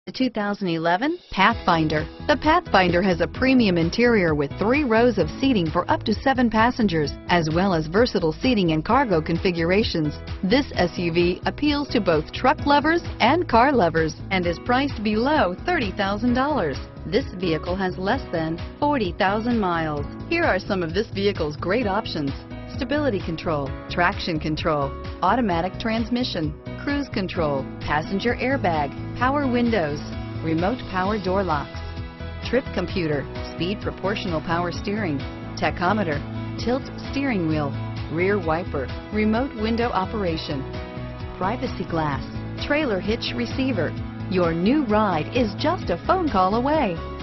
The 2011 Pathfinder. The Pathfinder has a premium interior with 3 rows of seating for up to 7 passengers, as well as versatile seating and cargo configurations. This SUV appeals to both truck lovers and car lovers and is priced below $30,000. This vehicle has less than 40,000 miles. Here are some of this vehicle's great options: stability control, traction control, automatic transmission, cruise control, passenger airbag, power windows, remote power door locks, trip computer, speed proportional power steering, tachometer, tilt steering wheel, rear wiper, remote window operation, privacy glass, trailer hitch receiver. Your new ride is just a phone call away.